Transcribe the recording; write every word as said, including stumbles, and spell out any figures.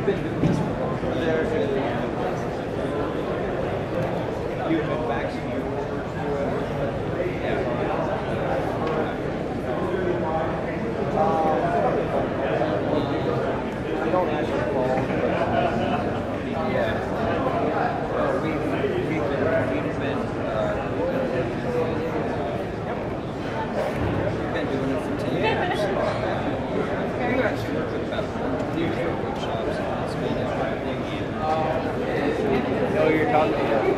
been doing this for a while. There is. You've been faxing your orders or whatever. Yeah. You don't actually call, but yeah. Well, we've, we've been, we've been, uh, we've been doing it for ten years. You actually work with about years for workshops and it's been everything. No, you're talking about